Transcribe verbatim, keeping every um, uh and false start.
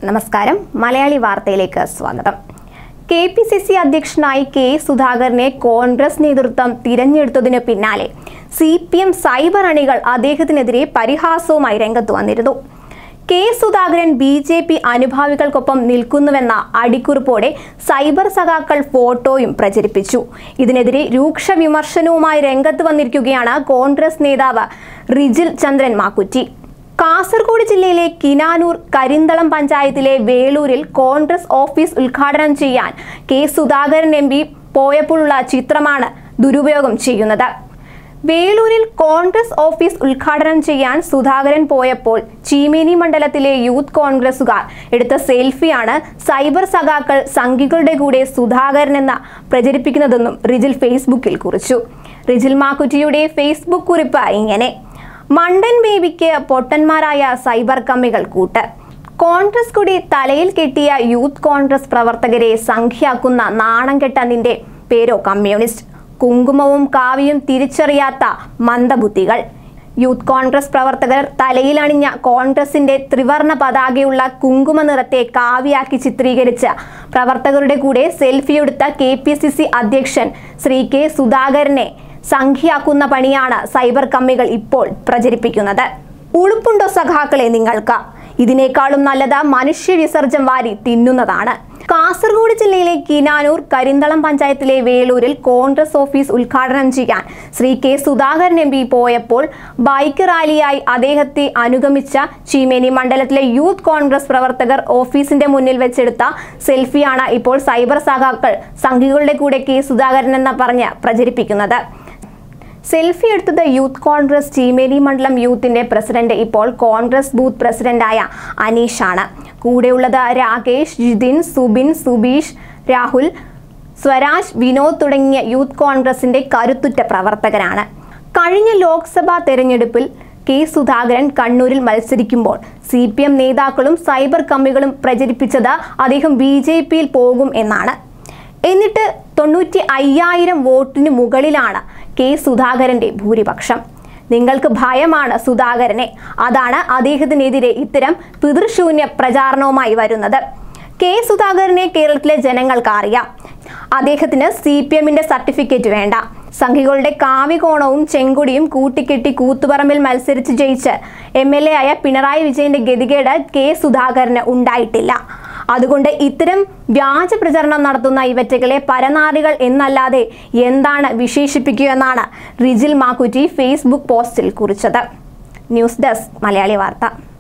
നമസ്കാരം മലയാളി വാർത്തയിലേക്ക് സ്വാഗതം. കെ പി സി സി അധ്യക്ഷനായി കെ സുധാകരനെ കോൺഗ്രസ് നേതൃത്വം തിരഞ്ഞെടുത്തതിനു പിന്നാലെ സി പി എം സൈബർ അണികൾ അദ്ദേഹത്തിനെതിരെ പരിഹാസവുമായി രംഗത്ത് വന്നിരുന്നു. K Sudhakaran B J P അനുഭാവികൾക്കൊപ്പം നിൽക്കുന്നുവെന്ന അടിക്കുറിപ്പോടെ സൈബർ സഖാക്കൾ ഫോട്ടോയും പ്രചരിപ്പിച്ചു. ഇതിനെതിരെ രൂക്ഷ വിമർശനവുമായി രംഗത്ത് വന്നിരിക്കുകയാണ് കോൺഗ്രസ് നേതാവ് റിജിൽ ചന്ദ്രൻ മാക്കുറ്റി. കാസർഗോഡ് ജില്ലയിലെ കിനാനൂർ കരിന്തളം പഞ്ചായത്തിലെ വേളൂരിൽ കോൺഗ്രസ് ഓഫീസ് ഉദ്ഘാടനം ചെയ്യാൻ കെ സുധാകരൻ എം പി പോയപ്പോഴുള്ള ചിത്രമാണ് ദുരുപയോഗം ചെയ്യുന്നത്. വേളൂരിൽ കോൺഗ്രസ് ഓഫീസ് ഉദ്ഘാടനം ചെയ്യാൻ സുധാകരൻ പോയപ്പോൾ ചീമേനി മണ്ഡലത്തിലെ യൂത്ത് കോൺഗ്രസുകാർ എടുത്ത സെൽഫിയാണ് സൈബർ സഖാക്കൾ സംഘികളുടെ കൂടെ സുധാകരൻ എന്ന പ്രചരിപ്പിക്കുന്നതെന്നും റിജിൽ ഫേസ്ബുക്കിൽ കുറിച്ചു. റിജിൽ മാക്കുറ്റിയുടെ ഫേസ്ബുക്ക് കുറിപ്പ് ഇങ്ങനെ: മണ്ടൻ ബേബിക്ക് പൊട്ടന്മാരായ സൈബർ കമ്മികൾ കൂട്ട്. കോൺഗ്രസ് കൊടി തലയിൽ കെട്ടിയ യൂത്ത് കോൺഗ്രസ് പ്രവർത്തകരെ സംഖ്യയാക്കുന്ന നാണം കെട്ട നിന്റെ പേരോ കമ്മ്യൂണിസ്റ്റ്. കുങ്കുമവും കാവിയും തിരിച്ചറിയാത്ത മന്ദബുദ്ധികൾ. യൂത്ത് കോൺഗ്രസ് പ്രവർത്തകർ തലയിലണിഞ്ഞ കോൺഗ്രസിന്റെ ത്രിവർണ പതാകയുള്ള കുങ്കുമ നിറത്തെ കാവിയാക്കി ചിത്രീകരിച്ച പ്രവർത്തകരുടെ കൂടെ സെൽഫിയെടുത്ത കെ പി സി സി അധ്യക്ഷൻ ശ്രീ കെ സുധാകരനെ സംഖ്യയാക്കുന്ന പണിയാണ് സൈബർ കമ്മികൾ ഇപ്പോൾ പ്രചരിപ്പിക്കുന്നത്. ഉളുപ്പുണ്ടോ സഖാക്കളെ നിങ്ങൾക്ക്? ഇതിനേക്കാളും നല്ലത് മനുഷ്യ വിസർജ്യം വാരി തിന്നുന്നതാണ്. കാസർഗോഡ് ജില്ലയിലെ കിനാനൂർ കരിന്തളം പഞ്ചായത്തിലെ വേളൂരിൽ കോൺഗ്രസ് ഓഫീസ് ഉദ്ഘാടനം ചെയ്യാൻ Shri K Sudhakaran M P പോയപ്പോൾ ബൈക്ക് റാലിയായി അദ്ദേഹത്തെ അനുഗമിച്ച ചീമേനി മണ്ഡലത്തിലെ യൂത്ത് കോൺഗ്രസ് പ്രവർത്തകർ ഓഫീസിന്റെ മുന്നിൽ വെച്ചെടുത്ത സെൽഫിയാണ് ഇപ്പോൾ സൈബർ സഖാക്കൾ സംഘികളുടെ കൂടെ കെ സുധാകരൻ എന്ന് പറഞ്ഞ് പ്രചരിപ്പിക്കുന്നത്. സെൽഫി എടുത്തത് യൂത്ത് കോൺഗ്രസ് ചീമേനി മണ്ഡലം യൂത്തിന്റെ പ്രസിഡന്റ്, ഇപ്പോൾ കോൺഗ്രസ് ബൂത്ത് പ്രസിഡന്റായ അനീഷാണ്. കൂടെയുള്ളത് രാകേഷ്, ജിതിൻ, സുബിൻ, സുബീഷ്, രാഹുൽ, സ്വരാജ്, വിനോദ് തുടങ്ങിയ യൂത്ത് കോൺഗ്രസിന്റെ കരുത്തുറ്റ പ്രവർത്തകരാണ്. കഴിഞ്ഞ ലോക്സഭാ തെരഞ്ഞെടുപ്പിൽ കെ സുധാകരൻ കണ്ണൂരിൽ മത്സരിക്കുമ്പോൾ സി പി എം നേതാക്കളും സൈബർ കമ്മികളും പ്രചരിപ്പിച്ചത് അദ്ദേഹം ബി ജെ പിയിൽ പോകും എന്നാണ്. എന്നിട്ട് തൊണ്ണൂറ്റി അയ്യായിരം വോട്ടിന് മുകളിലാണ് കെ സുധാകരന്റെ ഭൂരിപക്ഷം. നിങ്ങൾക്ക് ഭയമാണ് സുധാകരനെ. അതാണ് അദ്ദേഹത്തിനെതിരെ ഇത്തരം പിതൃശൂന്യ പ്രചാരണവുമായി വരുന്നത്. കെ സുധാകരനെ കേരളത്തിലെ ജനങ്ങൾക്ക് അറിയാം. അദ്ദേഹത്തിന് സി പി എമ്മിന്റെ സർട്ടിഫിക്കറ്റ് വേണ്ട. സംഘികളുടെ കാവികോണവും ചെങ്കൊടിയും കൂട്ടിക്കെട്ടി കൂത്തുപറമ്പിൽ മത്സരിച്ച് ജയിച്ച് എം എൽ എ ആയ പിണറായി വിജയന്റെ ഗതികേട് കെ സുധാകരന് ഉണ്ടായിട്ടില്ല. അതുകൊണ്ട് ഇത്തരം വ്യാജ പ്രചരണം നടത്തുന്ന ഇവറ്റകളെ പരനാറികൾ എന്നല്ലാതെ എന്താണ് വിശേഷിപ്പിക്കുക എന്നാണ് റിജിൽ മാക്കുറ്റി ഫേസ്ബുക്ക് പോസ്റ്റിൽ കുറിച്ചത്. ന്യൂസ് ഡെസ്ക് മലയാളി വാർത്ത.